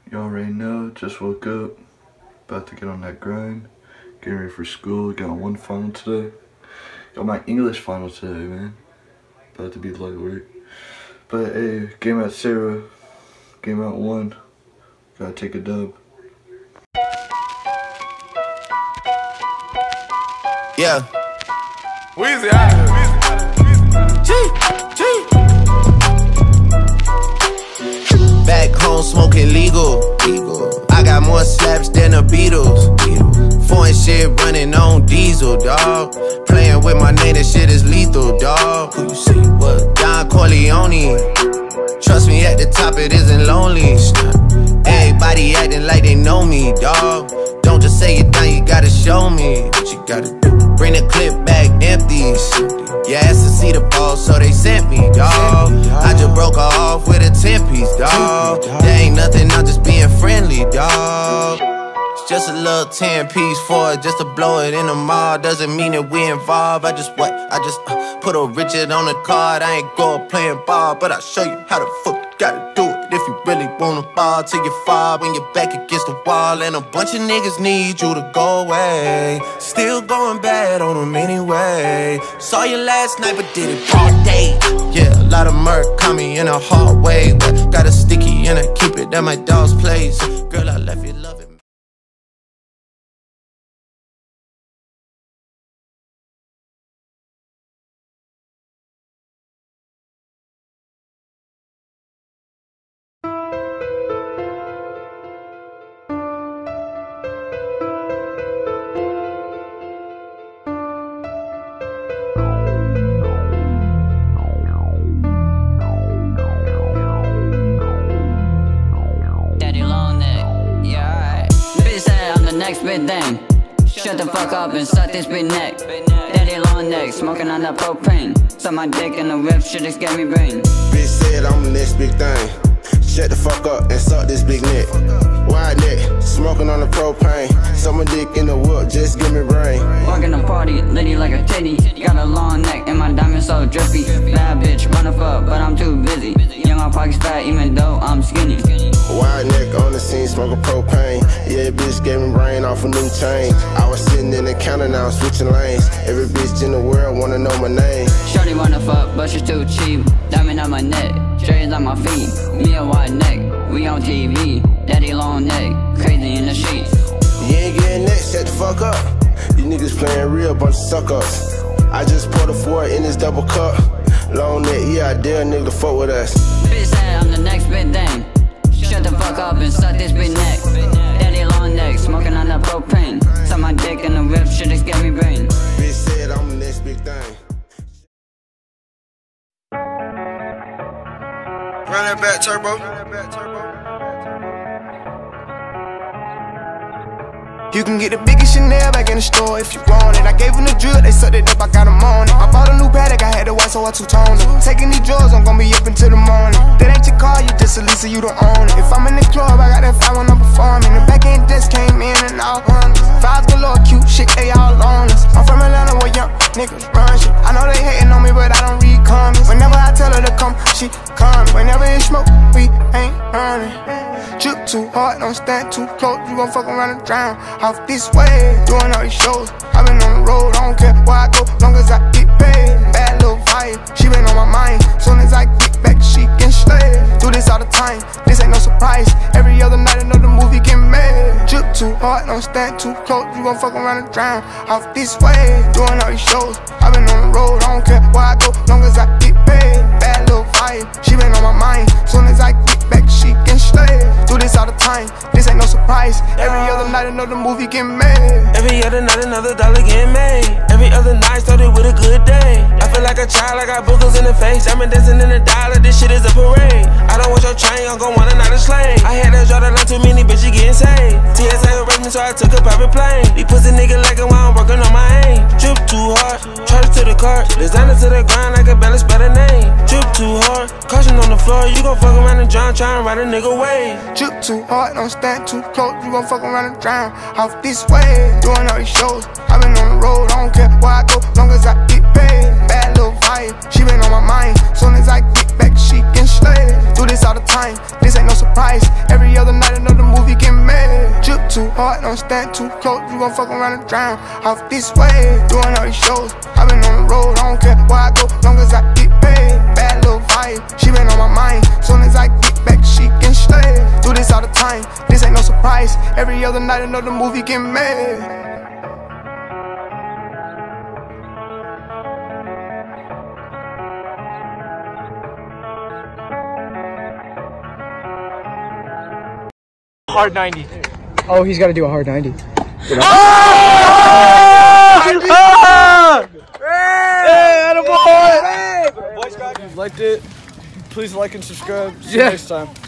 You already know, just woke up, about to get on that grind, getting ready for school. Got one final today. Got my English final today, man. About to be light work. But hey, game at Sarah, game out 1. Gotta take a dub. Yeah. Weezy out of here. Back home smoking legal. I got more slaps than the Beatles. Foreign shit running on diesel, dawg. Playing with my name, that shit is lethal, dawg. Who you see? What? Don Corleone. Trust me, at the top it isn't lonely. Everybody acting like they know me, dawg. Don't just say it down, you gotta show me what you gotta do. Bring the clip back empty. You asked to see the ball, so they sent me, dawg. I just broke her off with a 10-piece, dawg. There ain't nothing, I'm just being friendly, dawg. It's just a little 10-piece for it, just to blow it in the mall. Doesn't mean that we involved. I just put a Richard on the card. I ain't go playing ball, but I'll show you how the fuck you gotta do it. If you really wanna fall till you fall when you're back against the wall. And a bunch of niggas need you to go away. Still going bad on them anyway. Saw you last night but did it all day. Yeah, a lot of murk caught me in a hard way. But got a sticky and I keep it at my dog's place. Girl, I left you loving. Next big thing. Shut the fuck up and suck this big neck. Daddy long neck, smoking on that propane. Suck my dick in the whip, shit just gave me brain. Bitch said I'm the next big thing. Shut the fuck up and suck this big neck. Wide neck, smoking on the propane. Suck my dick in the whip, just give me brain. Walking the party, litty like a titty. Got a long neck and my diamond so drippy. Bad bitch, wanna fuck, but I'm too busy. Young, my pockets fat even though I'm skinny. Wide neck on the scene, smoking propane. Yeah, bitch gave me brain off a new chain. I was sitting in the counter, now I'm switching lanes. Every bitch in the world wanna know my name. Shorty wanna fuck, but she's too cheap. Diamond on my neck, straight on my feet. Me a wide neck, we on TV. Daddy long neck, crazy in the sheets. You ain't getting next, shut the fuck up. You niggas playing real, bunch of suck-ups. I just poured a 4 in this double cup. Long neck, yeah, I dare a nigga to fuck with us. Bitch said I'm the next big thing. Shut the fuck up and suck this big neck. Daddy long neck, smoking on that propane. Suck my dick in the whip, shit just gave me brain. Bitch said I'm the next big thing. Run that back, turbo. You can get the biggest Chanel back in the store if you want it. I gave them the drill, they sucked it up, I got them on it. I bought a new Patek, I had the white, so I two-toned it. Taking these drugs, I'm gonna be up until the morning. That ain't your car, you just a Lisa, you don't own it. If I'm in the club, I got that 5 when I'm performing. The back end just came in and all hundreds. Fives galore, cute shit, they all on us. I'm from Atlanta where young niggas run shit. I know they hating on me, but I don't read comments. Whenever I tell her to come, she come. Whenever it's smoke, we ain't running. Drip too hard, don't stand too close. You gon' fuck around and drown. Off this way, doing all these shows. I been on the road, I don't care where I go, long as I get paid. Bad little vibe, she been on my mind. Soon as I get back, she can slay. Do this all the time, this ain't no surprise. Every other night another movie get made. Drip too hard, don't stand too close. You gon' fuck around and drown. Off this way, doing all these shows. I been on the road, I don't care where I go, long as I get paid. Bad little vibe, she been on my mind. Soon as I get back, she can slay. Do this all the time, this ain't no surprise. Every other night another movie get made. Every other night another dollar getting made. Every other night started with a good day. I feel like a child, I got boogers in the face. I'm dancing in the dollar, this shit is a parade. I don't want your chain, I'm gon' want another slave. I had to draw the line, too many bitches getting saved. TSA arrested me, so I took a private plane. These pussy niggas like it while I'm working on my aim. Drip too hard, charge to the cart. Designer to the grind like a balance better name. Drip too hard, caution on the floor. You gon' fuck around and drown, try and ride a nigga wave. Drip too hard, don't stand too close. You gon' fuck around and drown. Off this way, doing all these shows. I been on the road, I don't care where I go, long as I get paid. Bad little vibe, she been on my mind. Soon as I get back, she can slay. Do this all the time, this ain't no surprise. Every other night another too hard, don't stand too close. You gon' fuck around and drown. Off this way, doing all these shows. I been on the road, I don't care where I go, long as I get paid. Bad little vibe, she been on my mind. Soon as I get back, she can stay. Do this all the time, this ain't no surprise. Every other night another movie get made. Hard 90. Oh, he's got to do a hard 90. Hey, attaboy! If you liked it, please like and subscribe. See you next time.